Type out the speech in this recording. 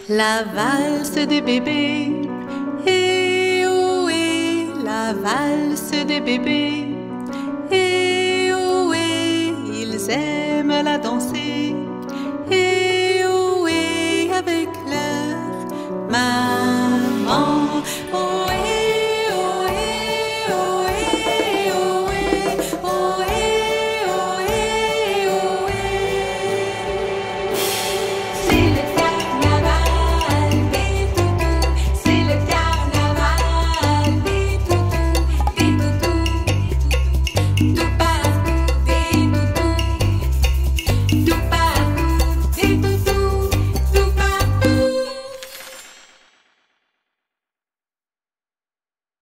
La valse des bébés, et ohé, la valse des bébés, et ohé, ils aiment la danser.